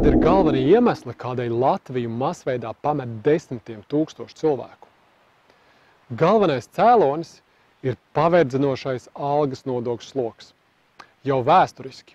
Kādi ir galvenie iemesli, kādēļ Latviju masveidā pamet desmitiem tūkstošu cilvēku? Galvenais cēlonis ir paverdzinošais algas nodokļu sloks. Jau vēsturiski.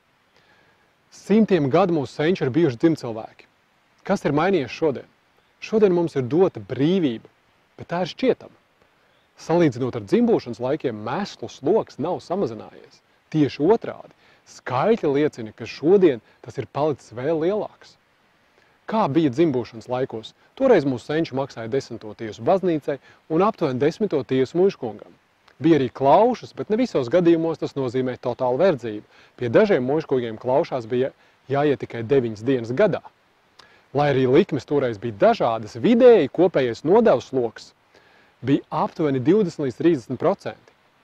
Simtiem gadu mūsu senči ir bijuši dzimcilvēki. Kas ir mainījies šodien? Šodien mums ir dota brīvība, bet tā ir šķietama. Salīdzinot ar dzimbūšanas laikiem, mēslu sloks nav samazinājies. Tieši otrādi. Skaitļi liecina, ka šodien tas ir palicis vēl lielāks. Kā bija dzimbūšanas laikos? Toreiz mūsu senči maksāja 10. tiesu baznīcai un aptuveni 10. tiesu muižkungam. Bija arī klaušas, bet ne visos gadījumos tas nozīmē totālu verdzību. Pie dažiem muižkungiem klaušās bija jāiet tikai 9 dienas gadā. Lai arī likmes toreiz bija dažādas, vidēji kopējais nodevs sloks bija aptuveni 20 līdz 30%.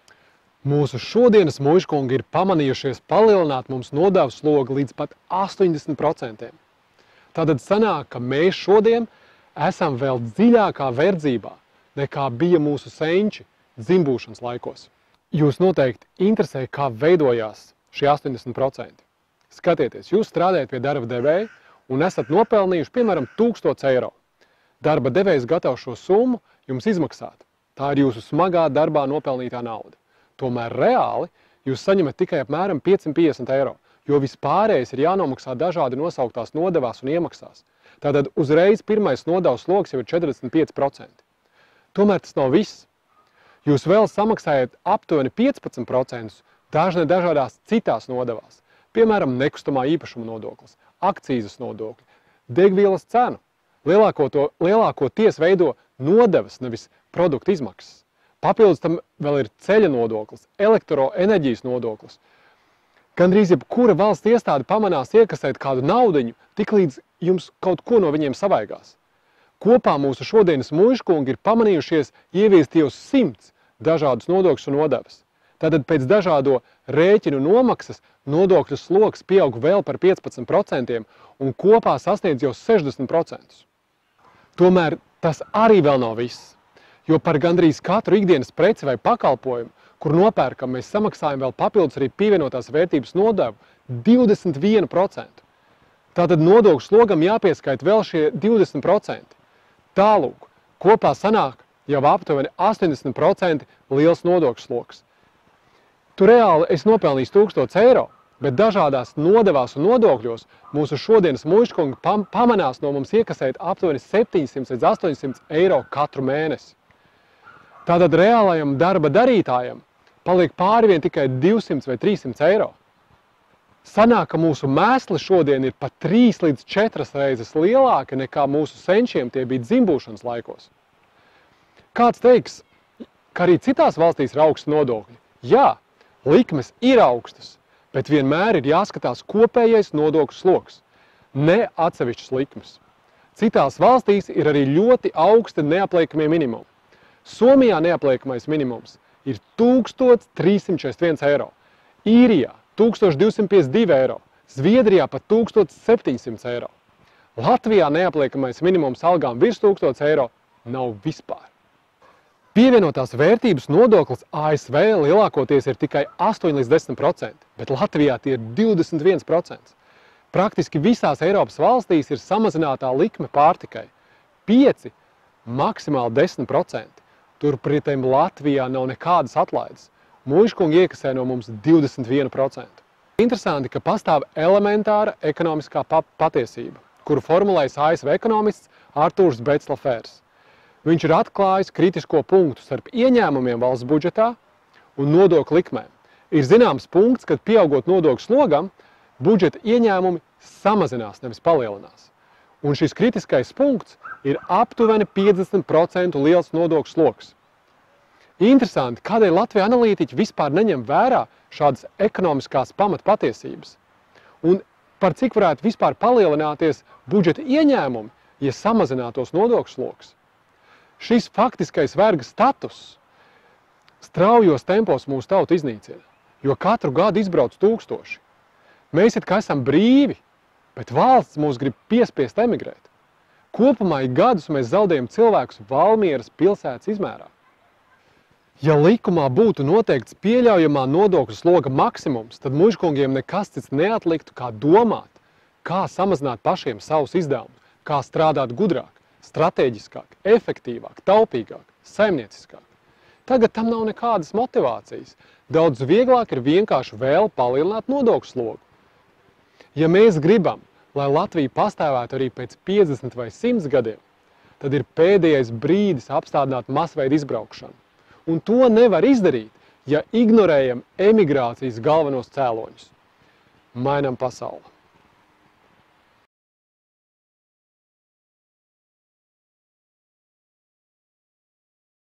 Mūsu šodienas muižkungi ir pamanījušies palielināt mums nodevu slogu līdz pat 80%. Tātad sanāk, ka mēs šodien esam vēl dziļākā verdzībā, nekā bija mūsu senči dzimbūšanas laikos. Jūs noteikti interesē, kā veidojās šie 80%. Skatieties, jūs strādājat pie darba devēja un esat nopelnījuši, piemēram, 1000 eiro. Darba devējs gatavs šo summu jums izmaksāt. Tā ir jūsu smagā darbā nopelnītā nauda. Tomēr reāli jūs saņemat tikai apmēram 550 eiro, jo vispārējais ir jānomaksā dažādi nosauktās nodevās un iemaksās. Tātad uzreiz pirmais nodevs sloks jau ir 45%. Tomēr tas nav viss. Jūs vēl samaksājat aptuveni 15% dažādās citās nodevās. Piemēram, nekustamā īpašuma nodoklis, akcīzes nodokļi, degvielas cenu. Lielākoties veido nodevas, nevis produktu izmaksas. Papildus tam vēl ir ceļa nodoklis, elektroenerģijas nodoklis. Gandrīz jebkura valsts iestāde pamanās iekasēt kādu naudiņu, tiklīdz jums kaut ko no viņiem savaigās. Kopā mūsu šodienas muižkungi ir pamanījušies ieviest jau 100 dažādus nodokļus un nodevas. Tātad pēc dažādo rēķinu nomaksas nodokļu sloks pieaug vēl par 15% un kopā sasniedz jau 60%. Tomēr tas arī vēl nav viss. Jo par gandrīz katru ikdienas preci vai pakalpojumu, kur nopērkam, mēs samaksājam vēl papildus arī pievienotās vērtības nodevu 21%. Tātad nodokļu slogam jāpieskaita vēl šie 20%. Tālūk, kopā sanāk jau aptuveni 80% liels nodokļu sloks. Tu reāli esi nopelnījis 1000 eiro, bet dažādās nodevās un nodokļos mūsu šodienas muižkungi pamanās no mums iekasēt aptuveni 700 līdz 800 eiro katru mēnesi. Tātad reālajam darba darītājam paliek pāri vien tikai 200 vai 300 eiro. Sanāk, ka mūsu mēsli šodien ir pat 3 līdz 4 reizes lielāki nekā mūsu senčiem tie bija dzimbūšanas laikos. Kāds teiks, ka arī citās valstīs ir augsti nodokļi? Jā, likmes ir augstas, bet vienmēr ir jāskatās kopējais nodokļu sloks, ne atsevišķas likmes. Citās valstīs ir arī ļoti augsti neapliekamie minimumi. Somijā neapliekamais minimums ir 1341 eiro, Īrijā 1252 eiro, Zviedrijā pat 1700 eiro. Latvijā neapliekamais minimums algām virs 1000 eiro nav vispār. Pievienotās vērtības nodoklis ASV lielākoties ir tikai 8 līdz 10%, bet Latvijā tie ir 21%. Praktiski visās Eiropas valstīs ir samazinātā likme pārtikai 5, maksimāli 10%. Turpretēm Latvijā nav nekādas atlaides. Muižkungi iekasē no mums 21%. Interesanti, ka pastāv elementāra ekonomiskā patiesība, kuru formulējas ASV ekonomists Artūrs Betzlafers. Viņš ir atklājis kritisko punktu starp ieņēmumiem valsts budžetā un nodokļu likmēm. Ir zināms punkts, kad pieaugot nodokļu slogam, budžeta ieņēmumi samazinās, nevis palielinās. Un šis kritiskais punkts ir aptuveni 50% liels nodokļu sloks. Interesanti, kādēļ Latvijas analītiķi vispār neņem vērā šādas ekonomiskās pamatpatiesības. Un par cik varētu vispār palielināties budžeta ieņēmumi, ja samazinātos nodokļu sloks. Šis faktiskais verga status straujos tempos mūsu tautu iznīcina, jo katru gadu izbrauc 1000. Mēs it kā esam brīvi, bet valsts mūs grib piespiest emigrēt. Kopumā ik gadus mēs zaudējam cilvēkus Valmieras pilsētas izmērā. Ja likumā būtu noteikts pieļaujamā nodokļu sloga maksimums, tad muižkungiem nekas cits neatliktu kā domāt, kā samazināt pašiem savus izdevumus, kā strādāt gudrāk, strateģiskāk, efektīvāk, taupīgāk, saimnieciskāk. Tagad tam nav nekādas motivācijas. Daudz vieglāk ir vienkārši vēl palielināt nodokļu slogu. Ja mēs gribam, lai Latvija pastāvētu arī pēc 50 vai 100 gadiem, tad ir pēdējais brīdis apstādināt masveida izbraukšanu. Un to nevar izdarīt, ja ignorējam emigrācijas galvenos cēloņus. Mainam pasauli!